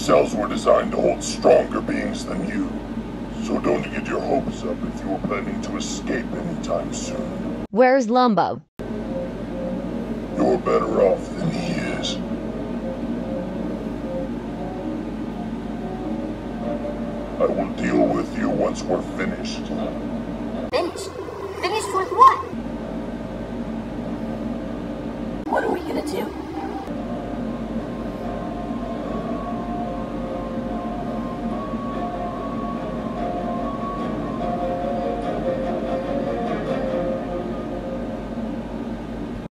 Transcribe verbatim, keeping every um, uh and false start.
cells were designed to hold stronger beings than you. So don't get your hopes up if you are planning to escape anytime soon. Where's Limbo? You're better off than he is. I will deal with you once we're finished. Finished?